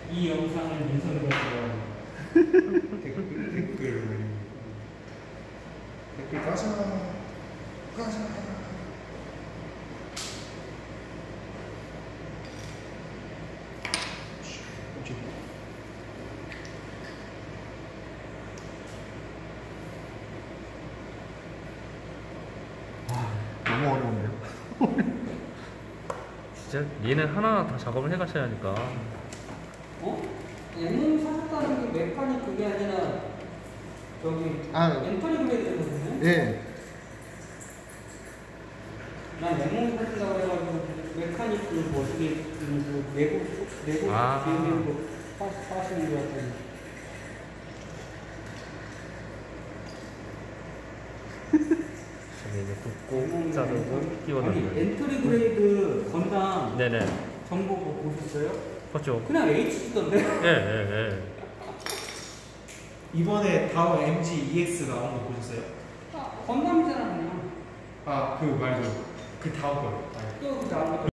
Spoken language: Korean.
이 영상을 민선이가 좋아하는 댓글 가자. 너무 어려운데요? 진짜 얘는 하나 다 작업을 해가셔야 하니까. 어? 얘는 사셨다는 게 메카닉 그게 아니라 저기 엔터리 그레이드거든요? 예. 난 맹몽 사신다고 해가지고 메카닉 그 뭐지 그 내부 비행기로 파시는 거 같더니 이제 굽고 자르고 끼워 아니 넣는. 엔트리 그레이드 건담 네네. 정보 뭐 보셨어요? 봤죠? 그냥 HG던데? 예. 이번에 다음 MG EX 나온 거 보셨어요? 건담이잖아 그냥. 아, 그 말고 그 다음 거. 또 나온 거